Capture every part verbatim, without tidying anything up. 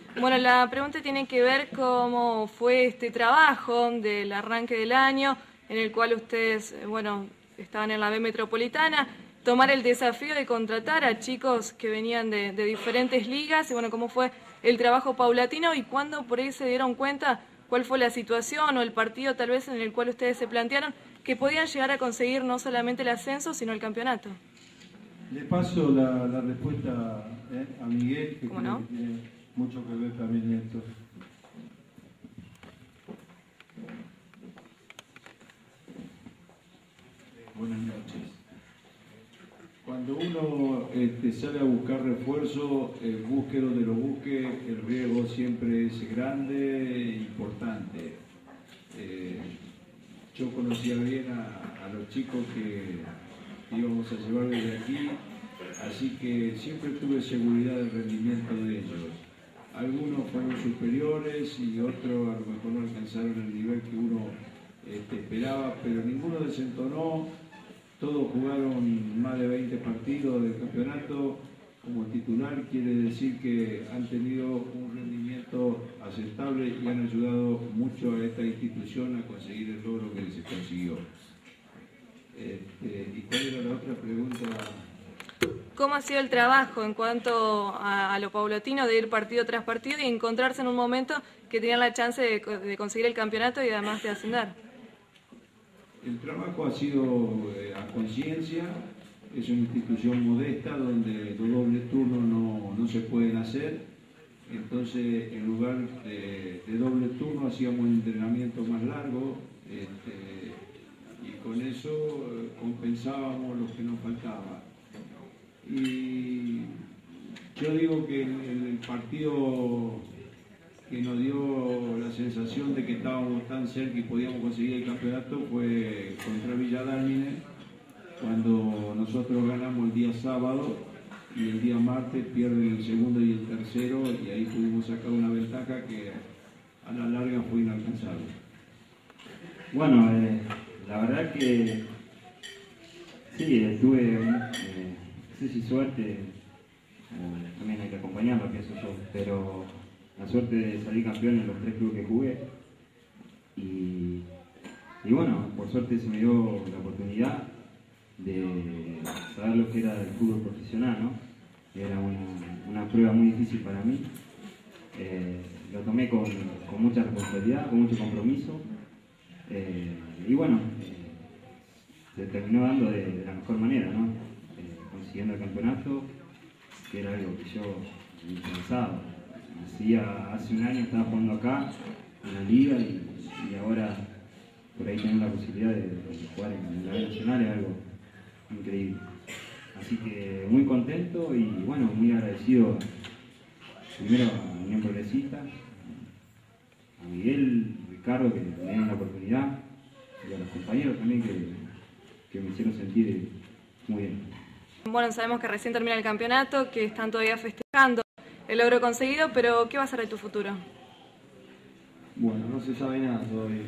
Bueno, la pregunta tiene que ver cómo fue este trabajo del arranque del año, en el cual ustedes, bueno, estaban en la B Metropolitana, tomar el desafío de contratar a chicos que venían de, de diferentes ligas, y bueno, cómo fue el trabajo paulatino y cuándo por ahí se dieron cuenta cuál fue la situación o el partido tal vez en el cual ustedes se plantearon que podían llegar a conseguir no solamente el ascenso, sino el campeonato. Le paso la, la respuesta eh, a Miguel, que ¿Cómo creo no? que tiene mucho que ver también en esto. Buenas noches. Cuando uno este, sale a buscar refuerzo, eh, busque donde lo busque, el riesgo siempre es grande e importante. Eh, yo conocía bien a, a los chicos que íbamos a llevar desde aquí, así que siempre tuve seguridad del rendimiento de ellos. Algunos fueron superiores y otros a lo mejor no alcanzaron el nivel que uno este, esperaba, pero ninguno desentonó. Todos jugaron más de veinte partidos del campeonato como titular, quiere decir que han tenido un rendimiento aceptable y han ayudado mucho a esta institución a conseguir el logro que se consiguió. Este, ¿Y cuál era la otra pregunta? ¿Cómo ha sido el trabajo en cuanto a, a lo paulatino de ir partido tras partido y encontrarse en un momento que tenían la chance de, de conseguir el campeonato y además de ascender? El trabajo ha sido eh, a conciencia, es una institución modesta donde los dobles turnos no, no se pueden hacer, entonces en lugar de, de doble turno hacíamos un entrenamiento más largo este, y con eso eh, compensábamos lo que nos faltaba. Y yo digo que el, el partido que nos dio la sensación de que estábamos tan cerca y podíamos conseguir el campeonato fue contra Villa Dálmine, cuando nosotros ganamos el día sábado y el día martes pierden el segundo y el tercero, y ahí pudimos sacar una ventaja que a la larga fue inalcanzable. Bueno, eh, la verdad que sí, tuve, eh, no sé si suerte, eh, también hay que acompañarlo, pienso yo, pero la suerte de salir campeón en los tres clubes que jugué y, y bueno, por suerte se me dio la oportunidad de saber lo que era el fútbol profesional, ¿no? Era una, una prueba muy difícil para mí, eh, lo tomé con, con mucha responsabilidad, con mucho compromiso eh, y bueno, eh, se terminó dando de, de la mejor manera, ¿no? Eh, consiguiendo el campeonato, que era algo que yo pensaba. Hacía, hace un año estaba jugando acá, en la liga, y, y ahora por ahí tener la posibilidad de, de jugar en la B Nacional es algo increíble. Así que muy contento y bueno, muy agradecido primero a Unión Progresista, a Miguel, Ricardo, que me dieron la oportunidad, y a los compañeros también que, que me hicieron sentir muy bien. Bueno, sabemos que recién termina el campeonato, que están todavía festejando el logro conseguido, pero ¿qué va a ser de tu futuro? Bueno, no se sabe nada todavía.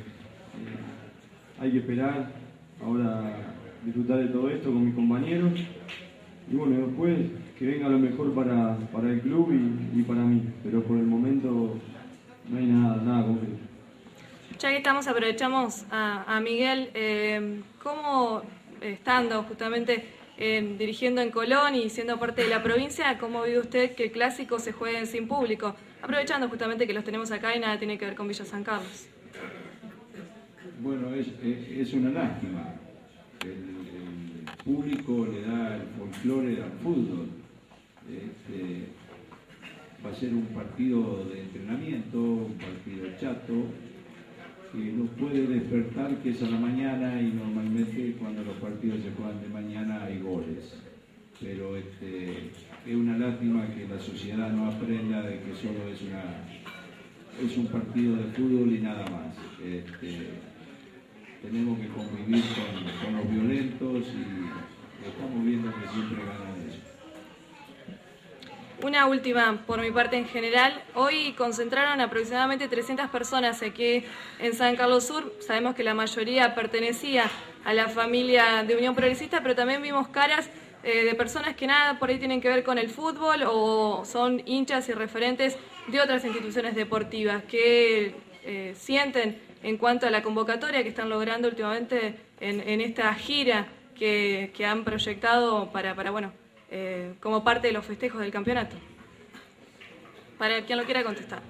Eh, hay que esperar, ahora disfrutar de todo esto con mis compañeros y bueno, después que venga lo mejor para, para el club y, y para mí, pero por el momento no hay nada, nada concreto. Ya que estamos, aprovechamos a, a Miguel, eh, ¿cómo estando justamente Eh, dirigiendo en Colón y siendo parte de la provincia, ¿cómo vive usted que el clásico se juegue sin público? Aprovechando justamente que los tenemos acá y nada tiene que ver con Villa San Carlos. Bueno, es, es una lástima. El, el público le da el folclore al fútbol. Este, va a ser un partido de entrenamiento, un partido chato, que nos puede despertar que es a la mañana y normalmente cuando los partidos se juegan de mañana hay goles. Pero este, es una lástima que la sociedad no aprenda de que solo es, una, es un partido de fútbol y nada más. Este, tenemos que convivir con, con los violentos y estamos viendo que siempre ganan eso. Una última, por mi parte en general, hoy concentraron aproximadamente trescientas personas aquí en San Carlos Sur. Sabemos que la mayoría pertenecía a la familia de Unión Progresista, pero también vimos caras eh, de personas que nada por ahí tienen que ver con el fútbol o son hinchas y referentes de otras instituciones deportivas. ¿Qué eh, sienten en cuanto a la convocatoria que están logrando últimamente en, en esta gira que, que han proyectado para, para bueno, eh, como parte de los festejos del campeonato? Para quien lo quiera contestar.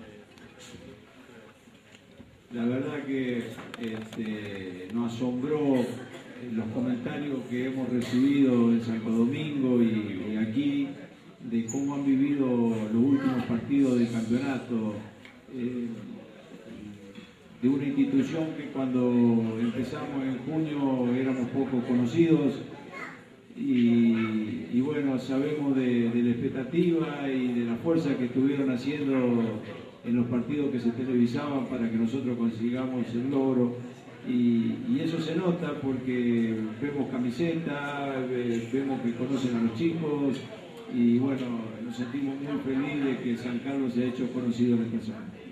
La verdad que este, nos asombró los comentarios que hemos recibido en Santo Domingo y, y aquí, de cómo han vivido los últimos partidos del campeonato, eh, de una institución que cuando empezamos en junio éramos poco conocidos y, y bueno, sabemos de, de la expectativa y de la fuerza que estuvieron haciendo en los partidos que se televisaban para que nosotros consigamos el logro. Y, y eso se nota porque vemos camisetas, vemos que conocen a los chicos y bueno, nos sentimos muy felices de que San Carlos se ha hecho conocido en esta zona.